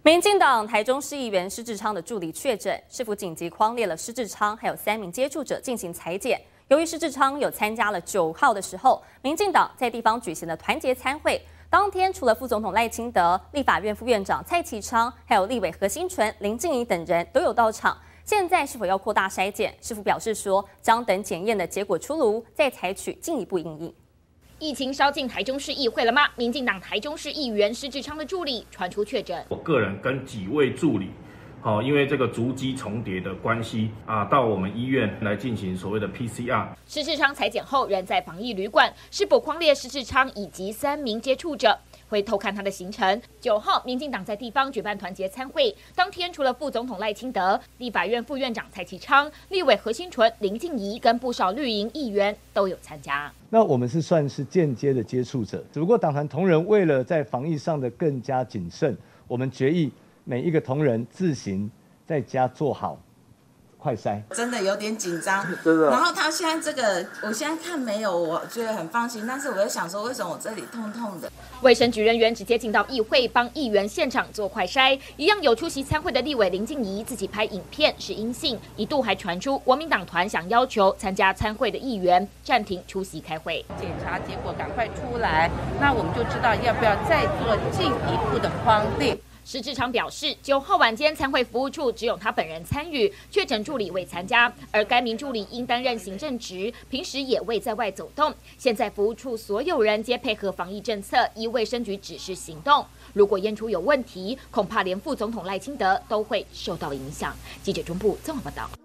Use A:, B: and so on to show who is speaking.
A: 民进党台中市议员施志昌的助理确诊，市府紧急匡列了施志昌还有3名接触者进行采检。由于施志昌有参加了9号的时候，民进党在地方举行了团结参会，当天除了副总统赖清德、立法院副院长蔡其昌，还有立委何欣纯、林静怡等人都有到场。现在是否要扩大筛检？市府表示说，将等检验的结果出炉，再采取进一步因应。
B: 疫情烧进台中市议会了吗？民进党台中市议员施志昌的助理传出确诊。
C: 我个人跟几位助理，因为这个足迹重叠的关系到我们医院来进行所谓的 PCR。
B: 施志昌采检后仍在防疫旅馆，是否匡列施志昌以及3名接触者？会偷看他的行程。9号，民进党在地方举办团结参会，当天除了副总统赖清德、立法院副院长蔡其昌、立委何欣纯、林静怡跟不少绿营议员都有参加。
D: 那我们是算是间接的接触者，只不过党团同仁为了在防疫上的更加谨慎，我们决议每一个同仁自行在家做好快筛，
E: 真的有点紧张，
D: 真的。
E: 然后他现在这个，我现在看没有，我觉得很放心。但是我在想说，为什么我这里痛痛的？
B: 卫生局人员直接进到议会，帮议员现场做快筛。一样有出席参会的立委林静怡自己拍影片是阴性，一度还传出国民党团想要求参加参会的议员暂停出席开会。
F: 检查结果赶快出来，那我们就知道要不要再做进一步的匡列。
B: 施志昌表示，9号晚间参会服务处只有他本人参与，确诊助理未参加，而该名助理应担任行政职，平时也未在外走动。现在服务处所有人皆配合防疫政策，依卫生局指示行动。如果验出有问题，恐怕连副总统赖清德都会受到影响。记者中部综合报道。